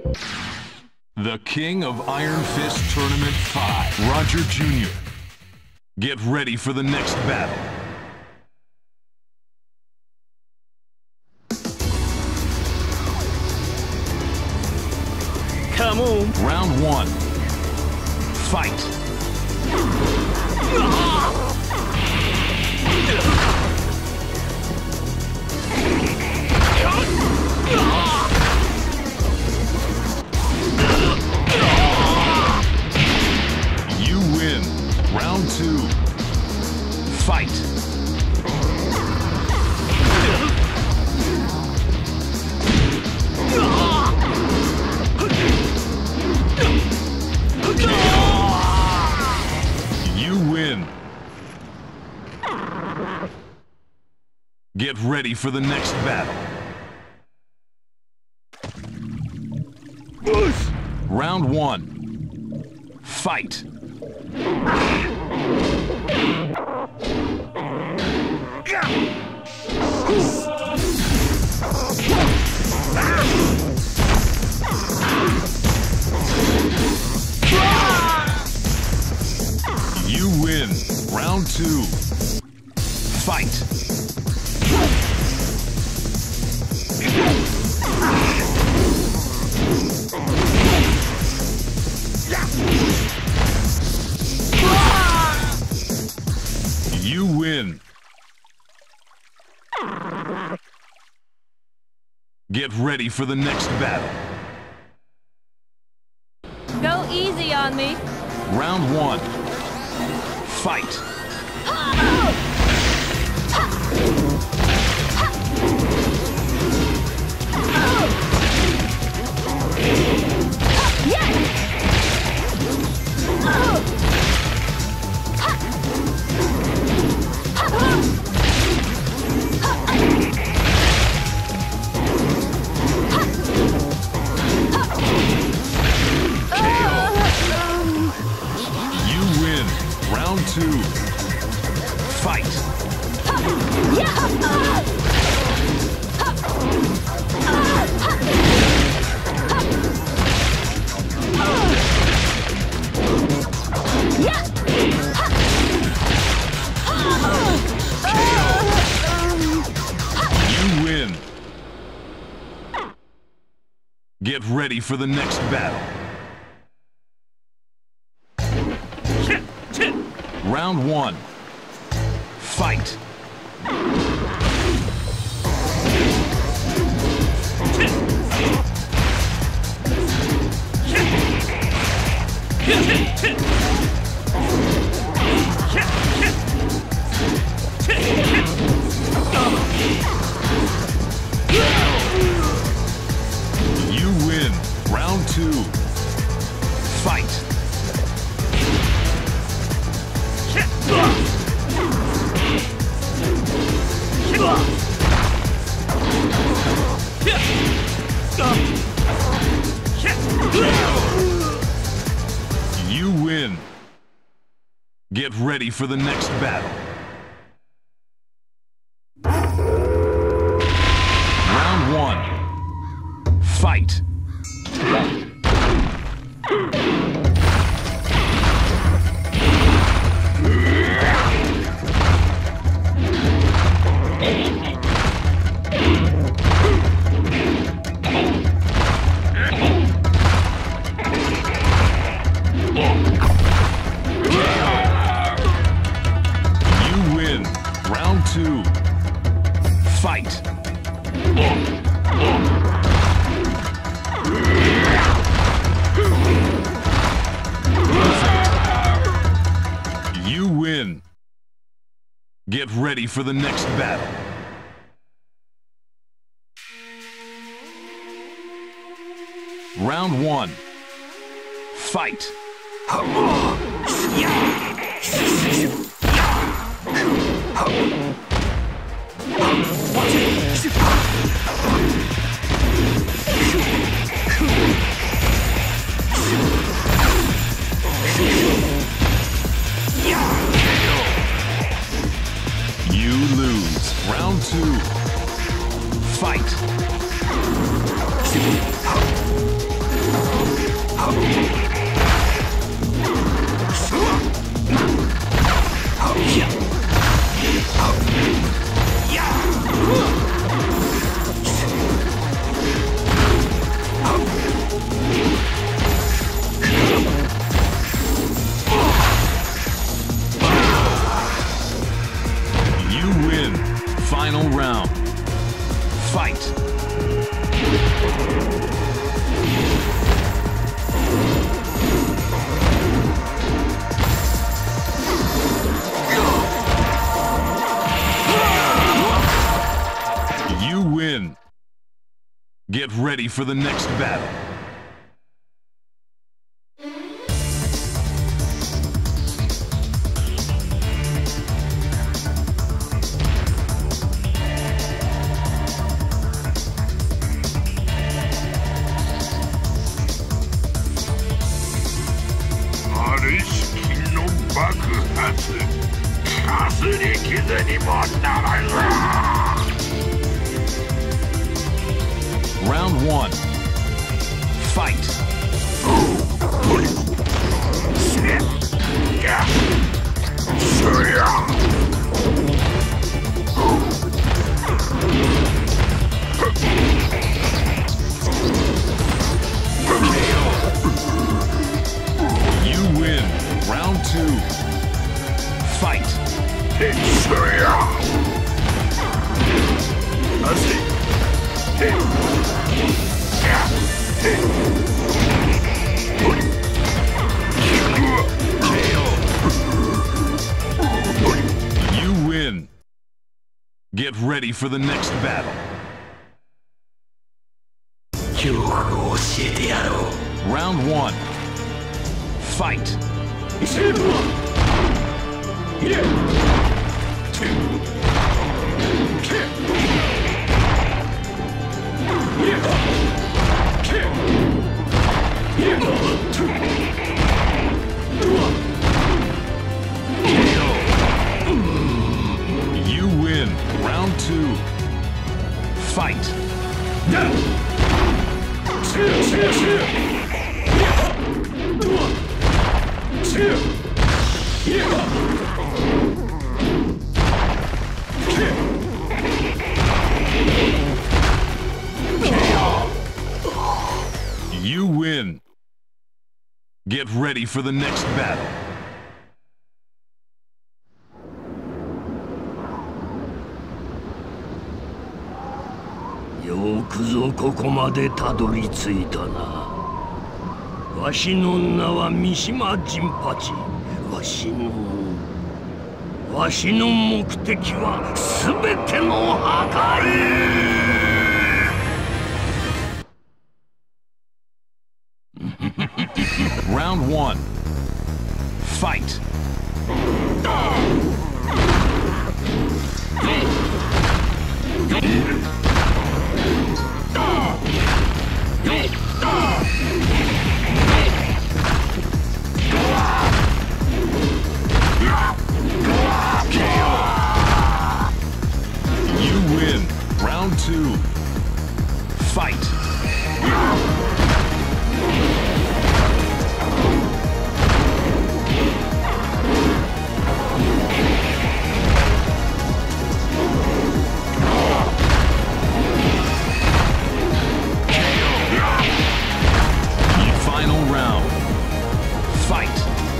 The King of Iron Fist Tournament 5, Roger Jr. Get ready for the next battle. Come on. Round 1. Fight. You win. Round 2. Fight. You win. Get ready for the next battle. Round 1. Fight. You win. Round 2. Fight. You win. Get ready for the next battle. Go easy on me. Round 1. Fight. You win. Round 2. Fight. You win. Get ready for the next battle. Round 1. Fight. You win. Round 2. Fight. You win. Get ready for the next battle. Round 1. Fight. You win. Round 2. Fight. You win. Get ready for the next battle. Round 1. Fight. You lose. Round 2. Fight. Get ready for the next battle. Round 1. Fight. You win. Round 2. Fight. You win. Get ready for the next battle. Round 1. Fight. You win. Round 2. Fight. You win. Get ready for the next battle. Yoくぞここまでたどり着いたな。わしの名は三島陣八。わしの目的は全ての破壊。 Round 1. Fight. You win. Round 2. Fight. Final round. Fight.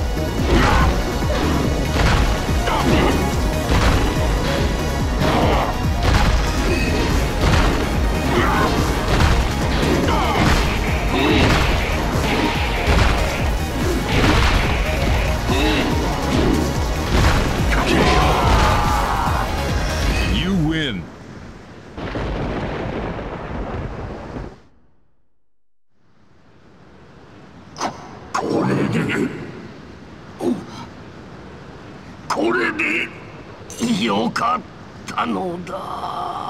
You win. これでよかったのだ。